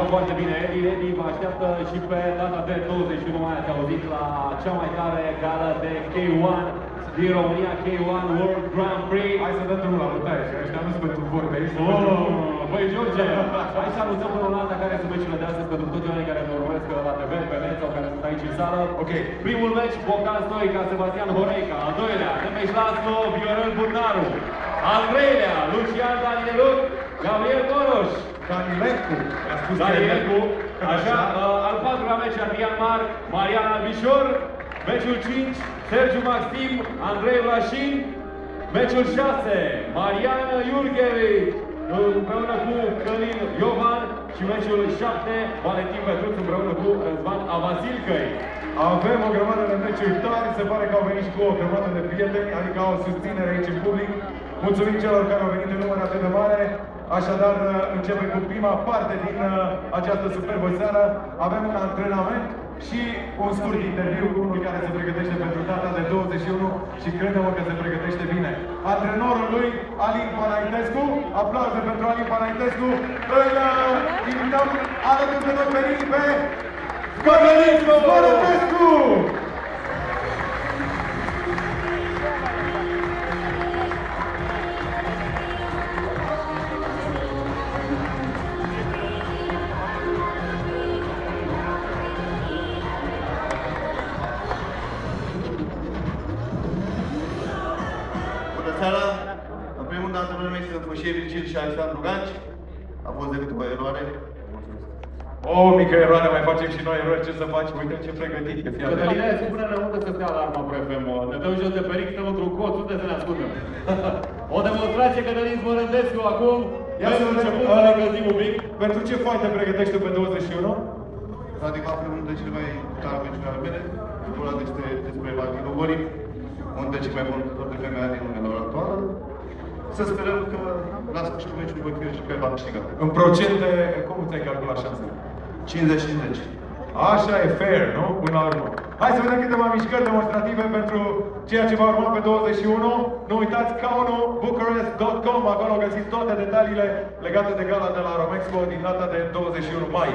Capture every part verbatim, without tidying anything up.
foarte bine, Edi. Edi vă așteaptă și pe data de douăzeci și unu mai ați auzit la cea mai tare gală de K unu din România, K unu World Grand Prix. Hai să dăm drumul la bătaie și ăștia nu-s pentru vorbe, aici oh, băi, George, hai să anunțăm până la alta care sunt meciurile de astăzi pentru toți oamenii care ne urmăresc la T V, pe net sau care sunt aici în sală. Ok. Primul meci, Bogdan Stoica, Sebastian Horeica. Al doilea, Nemeș Laslo, Viorel Burnaru. Al treilea, Lucian Daniluc, Gabriel Coroș. Danilencu. Danilencu. Așa, uh, al patrulea meci, Adrian Mar, Marian Albișor. Meciul cinci, Sergiu Maxim, Andrei Vlașin. Meciul șase, Marian Iurghevici împreună cu Călin Iovan. Și meciul șapte, Valentin Petruț împreună cu Răzvan Avasilcăi. Avem o grămadă de meciuri tari, se pare că au venit și cu o grămadă de prieteni, adică au susținere aici în public. Mulțumim celor care au venit în număr atât de mare. Așadar, începem cu prima parte din această superbă seară. Avem un antrenament și un scurt interviu cu unul care se pregătește pentru data de douăzeci și unu și credem că se pregătește bine. Antrenorul lui, Alin Panaitescu. Aplauze pentru Alin Panaitescu. Îl invităm alături de noi venit pe Cătălin Panaitescu! În primul rând, antrenorul mei sunt Fășie Virgil și Alexandru Ganci. A fost decât o eroare. O mică eroare, mai facem și noi erori, ce să faci? Uite ce pregătit, că fii atent. Cătăline, spune-ne unde să stea alarma pe F M. Ne dăm jos de peric, stăm într-un cod, unde să ne ascultăm? O demonstrație, Cătălin Smărândescu, acum. Ia să început să ne încălzim un pic. Pentru ce fai te pregătești pe douăzeci și unu? Adică am primul de cele mai tare meciuri ale mele. Vorba despre, despre Valentino Gori, unul dintre cei mai buni jucători de F M A din lumea la ora actuală. Să sperăm că la sfârșitul meciului voi fi și pe va câștiga. În procente, cum ți-ai calculat șansele? cincizeci cincizeci. Așa e fair, nu? Până la urmă. Hai să vedem câteva mișcări demonstrative pentru ceea ce va urma pe douăzeci și unu. Nu uitați K unu Bucharest punct com, acolo găsiți toate detaliile legate de gala de la Romexpo din data de douăzeci și unu mai.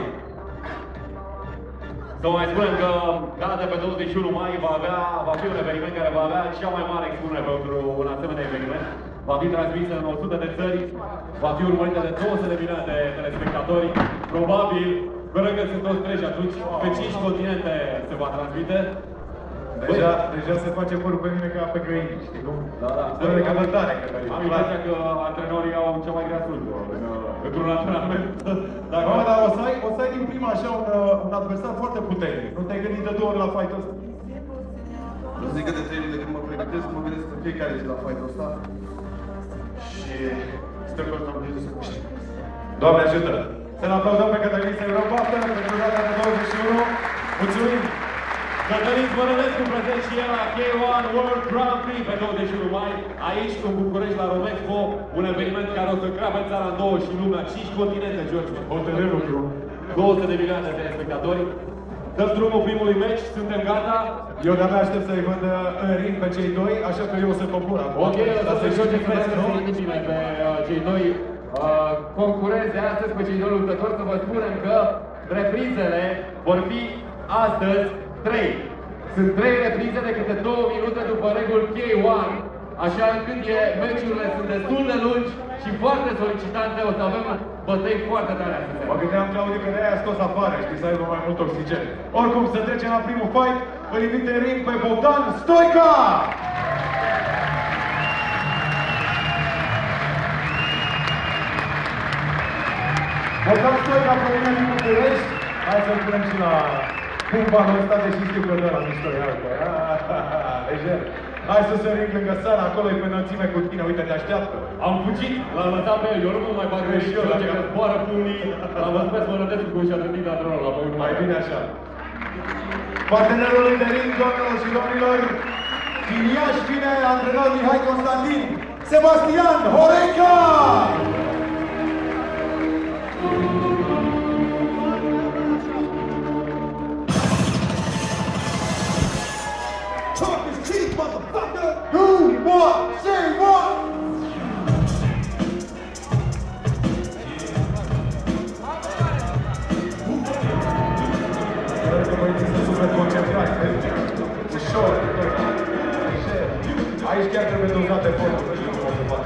Să mai spunem că gala de pe douăzeci și unu mai va avea, va fi un eveniment care va avea cea mai mare expunere pentru un asemenea eveniment. Va fi transmisă în o sută de țări, va fi urmărită de două sute de milioane de telespectatori. Probabil, speră că sunt toți treji atunci, pe cinci continente se va transmite. Deja, deja se face părul pe mine ca pe găini, știi cum? Da, da. Spune de căpătare, că am impresia că antrenorii au cea mai grea slujbă într-un antrenament. Mamă, dar o să ai, o să ai din prima așa un, un adversar foarte puternic. Nu te-ai gândit de două ori la fight-ul ăsta? Nu zic că de trei luni de când mă pregătesc, mă gândesc în fiecare zi la fight-ul ăsta. Și sper că ăsta Dumnezeu să câștige. Doamne ajută! Să-l aplaudăm pe Cătălin, să-i urăm baftă pentru data de douăzeci și unu. Mulțumim! Cătălin Smărândescu prezent și el la K unu World Grand Prix pe douăzeci și unu mai, aici în București la Romexpo, un eveniment care o să crape țara în două și lumea, cinci continente, George. Hotărât lucru. două sute de milioane de telespectatori. Dăm drumul primului meci, suntem gata. Eu de-abia aștept să-i văd în ring pe cei doi, așa că eu o să copur acum. Ok, lăsați să George Crescu să intime pe uh, cei doi uh, concurenți de astăzi, pe cei doi luptători, să vă spunem că reprizele vor fi astăzi trei. Sunt trei reprize de câte două minute după reguli K unu, așa încât e, meciurile sunt destul de lungi și foarte solicitante, o să avem bătăi foarte tare astăzi. Mă gândeam, Claudiu, că de-aia scos afară, știi, să aibă mai mult oxigen. Oricum, să trecem la primul fight, îl invit în ring pe Bogdan Stoica! Bogdan Stoica, provenit din București. Hai să-l punem și la pumpanul ăsta, deși știu că dă la mișto, iată. Lejer. Hai să se ring lângă sala, acolo e pe înălțime cu tine, uite, te așteaptă. Am fugit, l-am lăsat pe el, eu nu mă mai bag greșit, eu, că zboară pumnii, l-am văzut pe Smărândescu cum și-a trântit antrenorul la pământ. Mai bine așa. Partenerul de ring, doamnelor și domnilor, din Iași vine antrenorul Mihai Constantin, Sebastian Horeica! Talk is cheap, motherfucker! Do what? Say what? efortul, nu știu cum o să facă.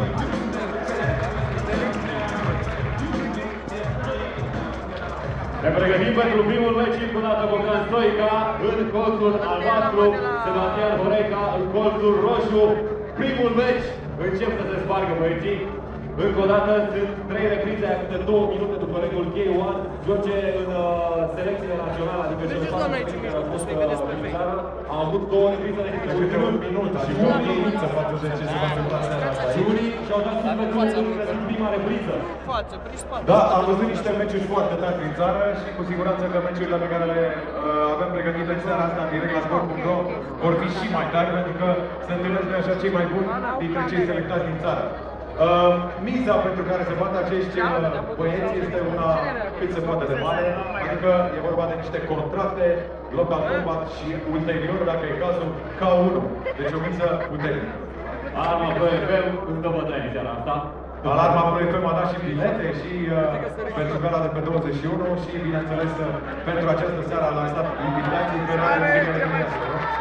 Ne pregătim pentru primul meci impunat de Bogdan Stoica în colțul albastru, Sebastian Horeca în colțul roșu. Primul meci încep să se spargă băieții. Încă o dată sunt trei reprize a câte două minute după regul K unu. George în uh, selecțiile naționale, adică cel patru care au fost în țară, a avut două reprize de câte un minut și o minuță față de ce se va întâmpla seara asta. Și unii și-au dat sufletul în prima repriză. Da, am văzut niște meciuri foarte tari din țară și cu siguranță că meciurile pe care le uh, avem pregătite în seara asta în direct la sport punct ro vor fi și mai tari, pentru că se întâlnesc de așa cei mai buni dintre cei selectați din țară. Uh, miza pentru care se bat acești uh, băieți este una cât se poate de mare, adică e vorba de niște contracte, local combat și ulterior, dacă e cazul, K unu. Deci o miză puternică. Alarma Pro F M îți dă bătaie în seara asta. Alarma Pro F M a dat și bilete și uh, pentru gala de pe douăzeci și unu și, bineînțeles, pentru această seară a lansat invitații pe radio în fiecare dimineață.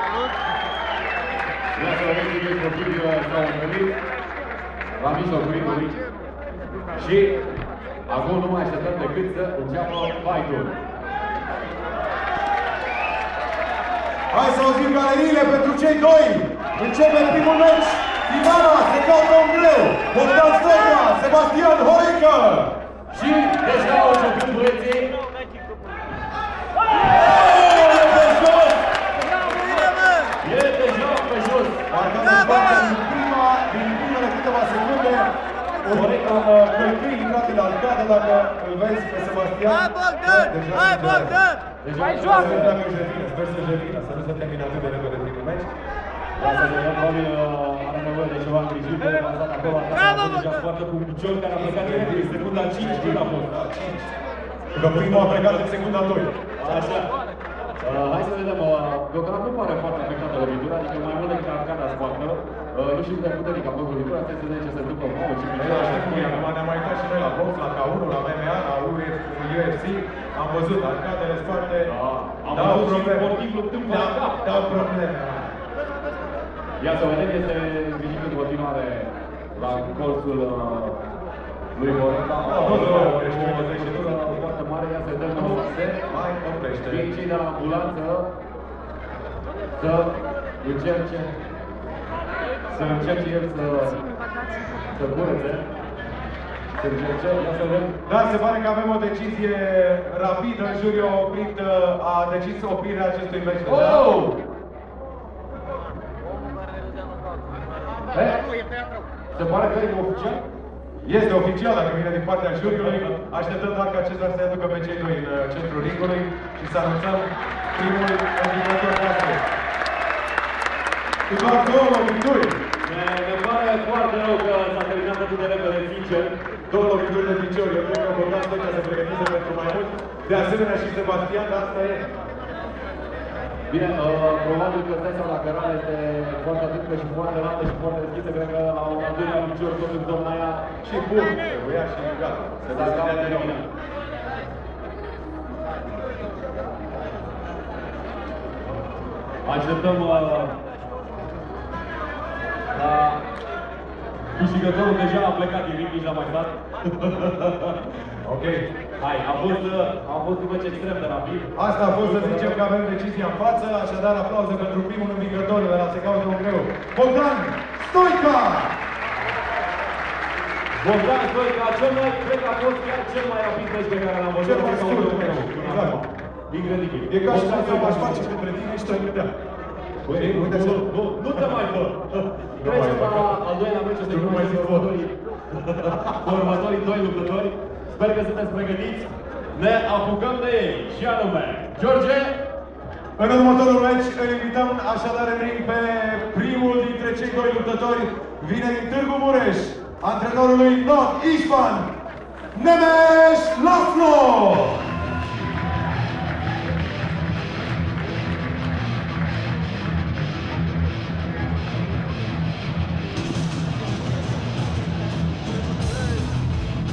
Vreau să vedem că copiii s-au întâlnit la mijlocul ringului și acum nu mai așteptăm decât să înceapă fight-ul. Hai să auzim galeriile pentru cei doi! Începe primul meci! Ivana se caută un greu! Bogdan Stoica, Sebastian Horeca! Și deja au început băieții. E deja pe jos! Parcă se spate din prima, din primele câteva secunde. Horeca călcâi intrat în arcadă, dacă îl vezi pe Sebastian. Hai Bogdan! Hai Bogdan! Mai joacă! Sper să-și revină, să nu se termine atât de repede primul meci. Lasă de el, probabil are nevoie de ceva îngrijire, a lansat acolo, a deja foarte cu un picior care a plecat direct în secunda cinci, când a fost? Că primul a plecat în secunda doi. Așa. Uh, hai să vedem, uh, deocamdată nu pare foarte afectată lovitura, adică mai mult decât arcada spartă. Uh, nu știu cât de puternic a fost lovitura, asta să vedem ce se întâmplă. Mamă, ce picior așa cu ea. Acum ne-am mai uitat și noi la box, la K unu, la M M A, la U F C. Am văzut arcadele sparte. Am văzut și sportiv luptând pe la cap. Dau probleme. Ia să vedem, este îngrijit în continuare la colțul uh, lui Horeca. A fost o trăsătură foarte mare, ia să vedem cum se mai oprește. Vin cei de la ambulanță să încerce să încerce el să să curețe. Să încerce, ia să vedem. Dar se pare că avem o decizie rapidă, juriul a oprit, a decis oprirea acestui meci deja. Oh! Se pare că e oficial? Este oficial, dacă vine din partea juriului. Așteptăm doar ca Cezar să aducă pe cei doi în centrul ringului și să anunțăm primul învingător de astăzi. Cu doar două lovituri. Ne pare foarte rău că s-a terminat atât de repede, sincer. Două lovituri de picior. Eu cred că Bogdan Stoica se pregătise pentru mai mult. De asemenea și Sebastian, dar asta e. Bine, uh, probabil că Tesa la cărare este foarte adâncă și foarte lată și foarte deschisă. Cred că la un al doilea picior tot în zona aia și bun. Trebuia și gata. Se da cam de mine. Așteptăm uh, la câștigătorul deja a plecat din ring, nici n-a mai stat. Ok. Hai, a fost, a fost un meci extrem de rapid. Asta a fost, să zicem că avem decizia în față, așadar aplauze pentru primul învingător de la Se caută un greu, Bogdan Stoica! Bogdan Stoica, cel mai, cred că a fost chiar cel mai rapid meci pe care l-am văzut. Cel mai scurt meci, exact. Incredibil. E ca și cum aș face către tine și te-ai gândea. Băi, nu, nu, nu, nu te mai fă! Trecem la al doilea meci, este numai următorii, următorii doi luptători. Sper că sunteți pregătiți. Ne apucăm de ei și anume, George! În următorul meci îl invităm așadar în ring pe primul dintre cei doi luptători. Vine din Târgu Mureș, antrenorul lui Not Ișvan, Nemes Laslo!